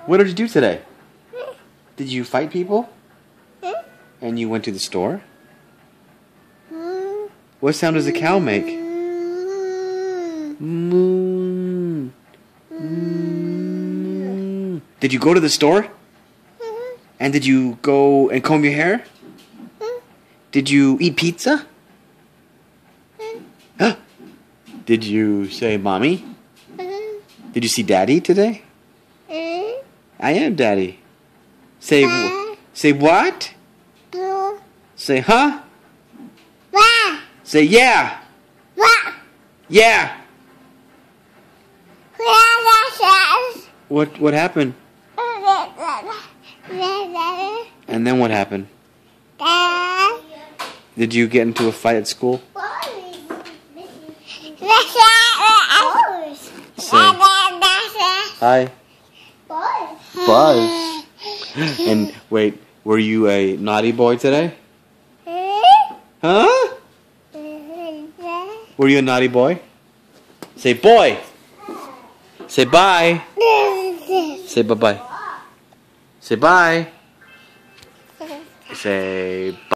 What did you do today? Did you fight people? And you went to the store? What sound does a cow make? Moo. Moo. Did you go to the store? And did you go and comb your hair? Did you eat pizza? Did you say mommy? Did you see daddy today? I am daddy. Say what? Say huh? Say yeah. Yeah. What happened? And then what happened? Did you get into a fight at school? Say hi. Buzz. And wait, were you a naughty boy today? Huh? Were you a naughty boy? Say boy. Say bye. Say bye-bye. Say bye. Say bye.